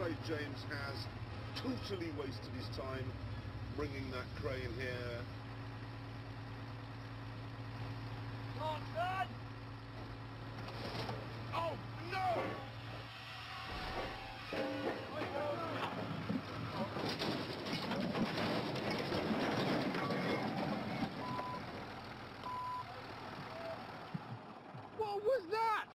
afraid James has totally wasted his time bringing that crane here. Come on, son!